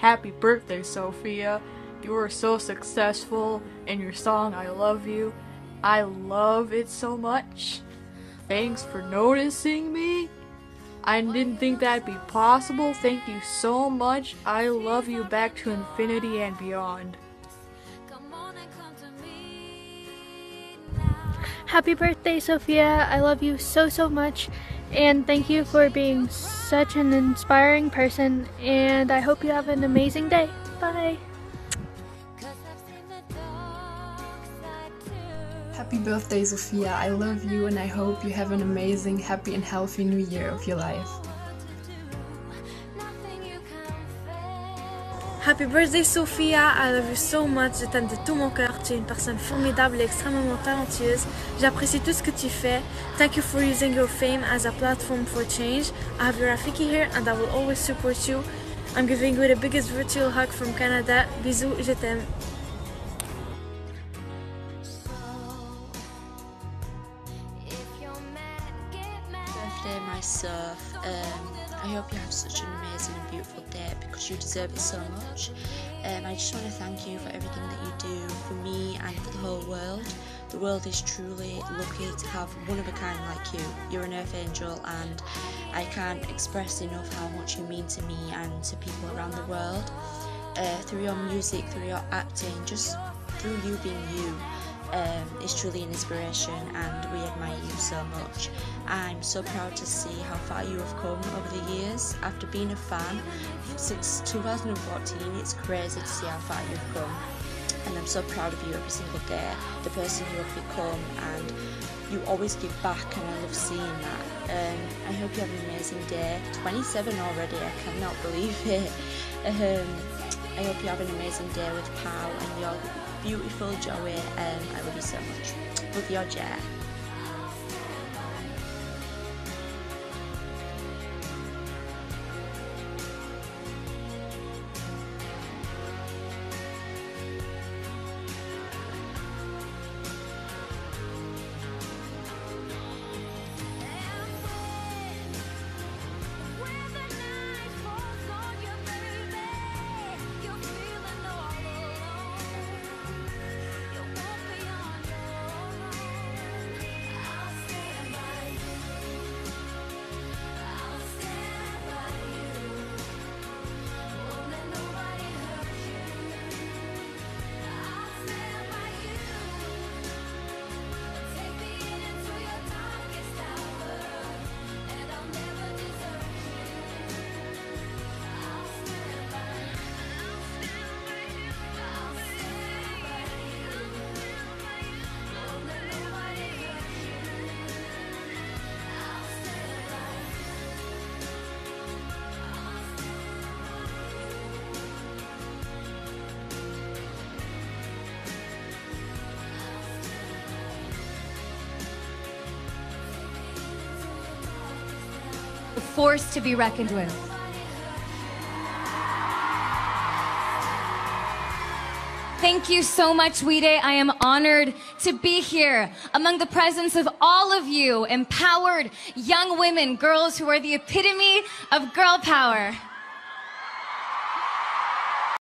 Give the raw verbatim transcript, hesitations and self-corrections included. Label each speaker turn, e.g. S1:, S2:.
S1: Happy birthday, Sophia. You were so successful in your song, I Love You. I love it so much. Thanks for noticing me. I didn't think that'd be possible. Thank you so much. I love you back to infinity and beyond.
S2: Happy birthday, Sophia. I love you so, so much. And thank you for being such an inspiring person. And I hope you have an amazing day. Bye.
S3: Happy birthday, Sophia. I love you and I hope you have an amazing, happy and healthy new year of your life.
S4: Happy birthday, Sophia. I love you so much. Je t'aime de tout mon cœur. Tu es une personne formidable et extrêmement talentueuse. J'apprécie tout ce que tu fais. Thank you for using your fame as a platform for change. I have your Rafiki here and I will always support you. I'm giving you the biggest virtual hug from Canada. Bisous, je t'aime.
S5: Birthday, my Soph. Um, I hope you have such an amazing and beautiful day because you deserve it so much. Um, I just want to thank you for everything that you do for me and for the whole world. The world is truly lucky to have one of a kind like you. You're an earth angel and I can't express enough how much you mean to me and to people around the world. Uh, through your music, through your acting, just through you being you. Um, it's truly an inspiration and we admire you so much. I'm so proud to see how far you have come over the years. After being a fan since two thousand fourteen, it's crazy to see how far you've come. And I'm so proud of you every single day, the person you have become, and you always give back and I love seeing that. Um, I hope you have an amazing day. twenty-seven already, I cannot believe it. Um, I hope you have an amazing day with Pal and your beautiful Joey. Um, I love you so much. Love your Jet.
S6: A force to be reckoned with. Thank you so much, Wide. I am honored to be here among the presence of all of you, empowered young women, girls who are the epitome of girl power.